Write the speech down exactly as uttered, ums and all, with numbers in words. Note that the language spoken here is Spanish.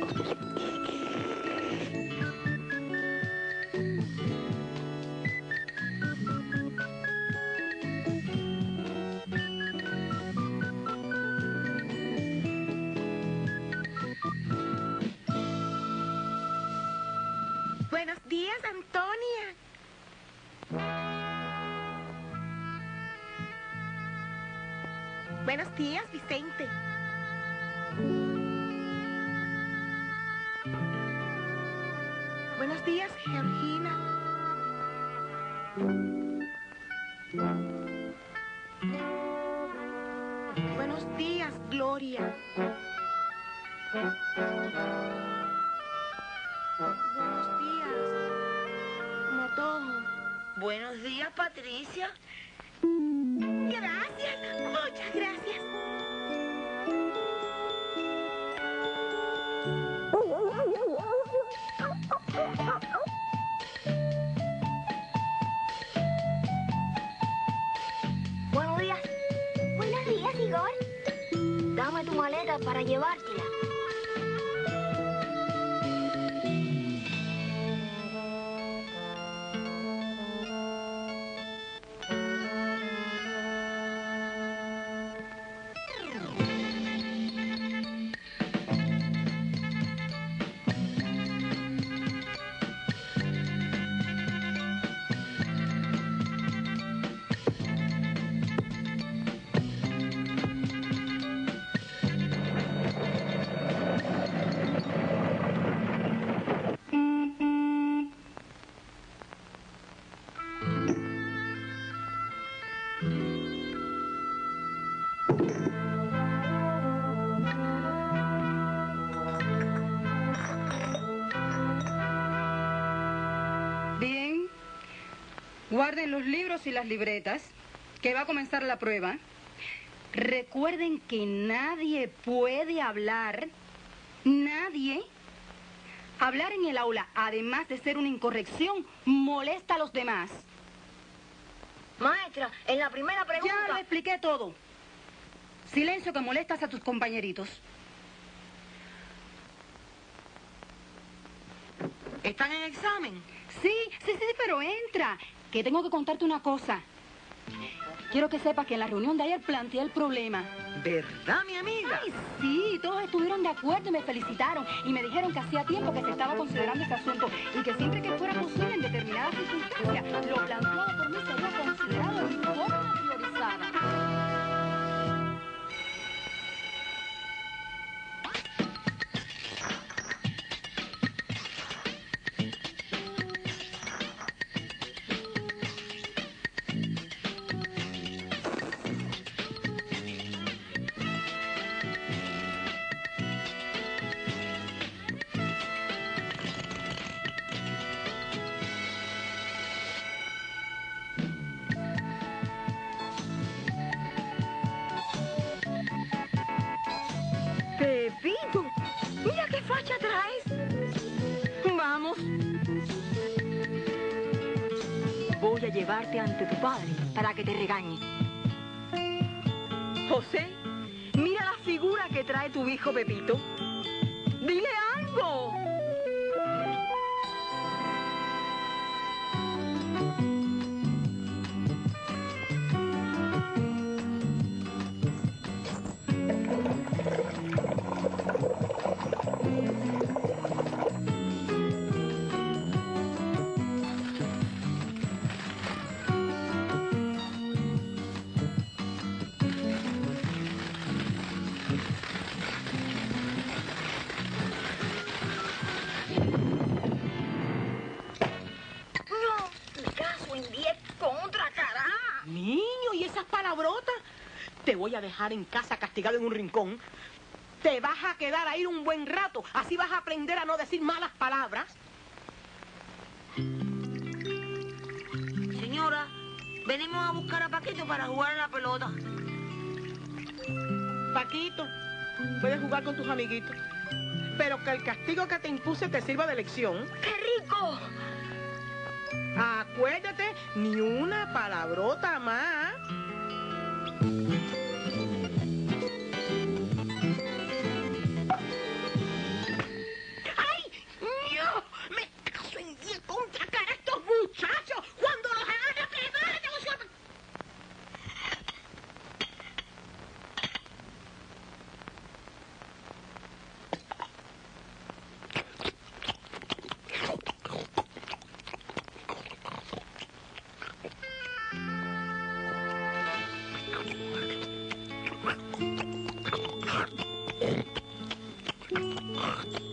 Buenos días, Antonia. Buenos días, Vicente. Buenos días, Georgina. Buenos días, Gloria. Buenos días, Matojo. Buenos días, Patricia. Gracias, muchas gracias. Buenos días. Buenos días, Igor. Dame tu maleta para llevártela. Bien, guarden los libros y las libretas, que va a comenzar la prueba. Recuerden que nadie puede hablar, nadie. Hablar en el aula, además de ser una incorrección, molesta a los demás. Maestra, en la primera pregunta... Ya lo expliqué todo. Silencio, que molestas a tus compañeritos. ¿Están en examen? Sí, sí, sí, pero entra, que tengo que contarte una cosa. Quiero que sepas que en la reunión de ayer planteé el problema. ¿Verdad, mi amiga? Ay, sí, todos estuvieron de acuerdo y me felicitaron. Y me dijeron que hacía tiempo que se estaba considerando ese asunto y que siempre que fuera posible en determinadas circunstancias, lo planteado por mí sería considerado en forma priorizada. Pepito, mira qué facha traes. Vamos. Voy a llevarte ante tu padre para que te regañe. José, mira la figura que trae tu hijo Pepito. Dile algo. Palabrotas, te voy a dejar en casa castigado en un rincón. Te vas a quedar ahí un buen rato, así vas a aprender a no decir malas palabras. Señora, venimos a buscar a Paquito para jugar a la pelota. Paquito, puedes jugar con tus amiguitos, pero que el castigo que te impuse te sirva de lección. ¡Qué rico! Acuérdate, ni una palabrota más. Paquito.